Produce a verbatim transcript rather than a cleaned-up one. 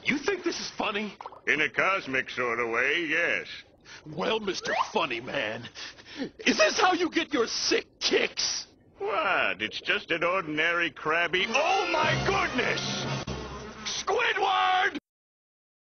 You think this is funny? In a cosmic sort of way, yes. Well, Mister Funny Man, is this how you get your sick kicks? What? It's just an ordinary Krabby. Oh, my goodness! Squid!